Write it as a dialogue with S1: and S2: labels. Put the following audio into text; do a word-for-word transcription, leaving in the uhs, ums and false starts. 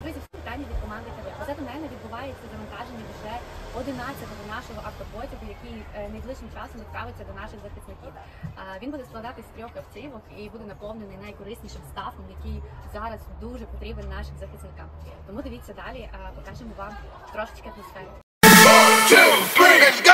S1: Друзі, всі вітання від команди КВ. Позаду мене відбувається завантаження вже одинадцятого нашого автопотягу, який найближчим часом відправиться до наших захисників. Він буде складатись з трьох автівок і буде наповнений найкориснішим стафом, який зараз дуже потрібен нашим захисникам. Тому дивіться далі, покажемо вам трошечки атмосфери.